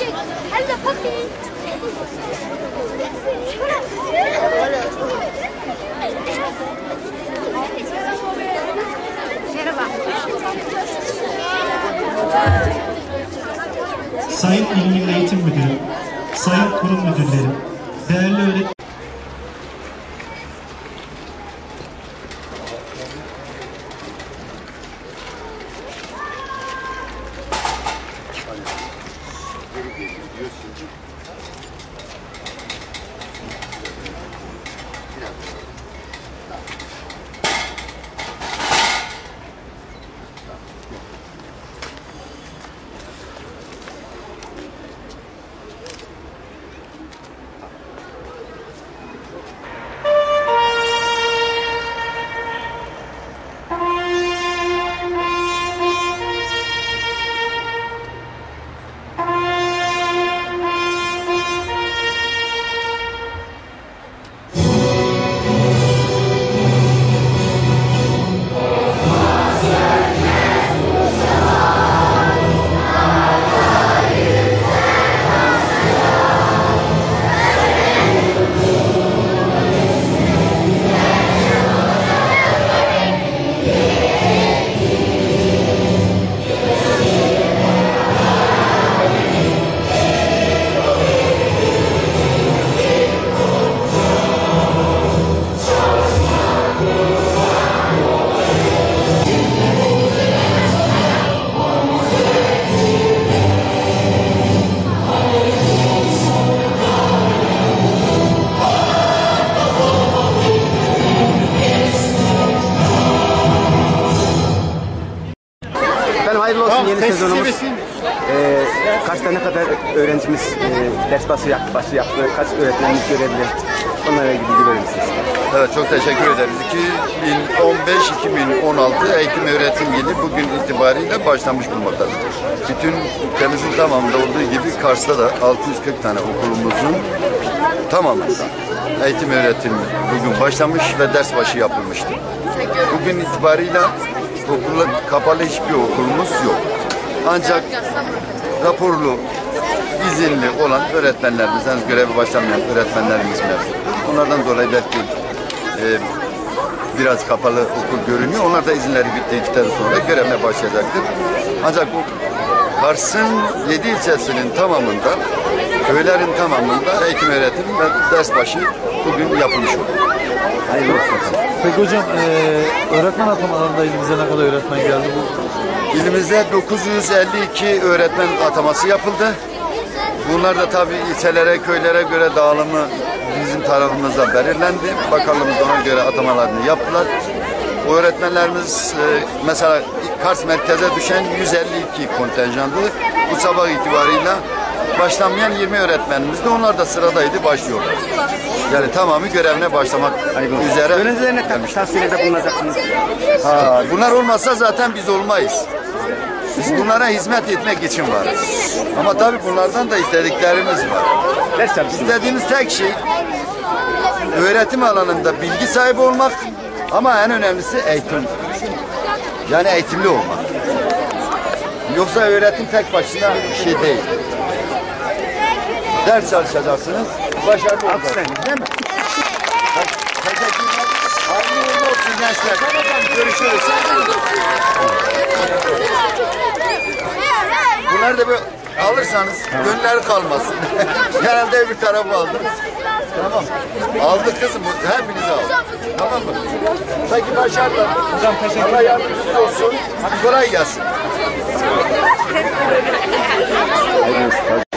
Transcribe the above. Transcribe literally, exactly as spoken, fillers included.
Sayın İl Milli Eğitim Müdürü, sayın kurum müdürleri, değerli öğretmenler, hayırlı olsun tamam, yeni sezonumuz. Ee, kaç tane kadar öğrencimiz e, ders başı yaptı, başı yaptı, kaç öğretmenimiz görevli? Onlara ilgili bilgi verir misiniz? Evet, çok teşekkür ederiz. iki bin on beş iki bin on altı eğitim öğretim yılı bugün itibariyle başlamış bulunmaktadır. Bütün ülkemizin tamamında olduğu gibi Kars'ta da altı yüz kırk tane okulumuzun tamamında eğitim öğretim bugün başlamış ve ders başı yapılmıştır. Bugün itibariyle okulda kapalı hiçbir okulumuz yok. Ancak raporlu, izinli olan öğretmenlerimiz, yani göreve başlamayan öğretmenlerimiz mevcut. Onlardan dolayı belki e, biraz kapalı okul görünüyor. Onlar da izinleri bittikten sonra görevine başlayacaktır. Ancak bu Kars'ın yedi ilçesinin tamamında, köylerin tamamında eğitim öğretim ve ders başı bugün yapılmış oluyor. Hayırlı olsun. Peki hocam, e, öğretmen atamalarında ilimize ne kadar öğretmen geldi bu? İlimizde dokuz yüz elli iki öğretmen ataması yapıldı. Bunlar da tabii ilçelere, köylere göre dağılımı bizim tarafımızda belirlendi. Bakanlığımız ona göre atamalarını yaptılar. O öğretmenlerimiz e, mesela Kars merkeze düşen yüz elli iki kontenjandı. Bu sabah itibarıyla başlamayan yirmi öğretmenimiz de onlar da sıradaydı, başlıyorlar. Yani tamamı görevine başlamak üzere. Öğrencilerine tavsiyede bulunacaksınız. Ha, bunlar olmazsa zaten biz olmayız. Biz bunlara hizmet etmek için varız. Ama tabii bunlardan da istediklerimiz var. İstediğimiz tek şey öğretim alanında bilgi sahibi olmak ama en önemlisi eğitim. Yani eğitimli olmak. Yoksa öğretim tek başına bir şey değil. Ders çalışacaksınız, başarılı olacaksınız, değil mi? Teşekkürler. Hayırlı uğurlu olsun gençler. Görüşürüz. Bunlar da böyle alırsanız gönülleri kalmasın. Genelde öbür tarafı aldınız. Tamam. Aldık kızım. Hepinizi aldık. Tamam mı? Peki başarılar. Hocam teşekkür Allah yardımcınız olsun. Kolay gelsin.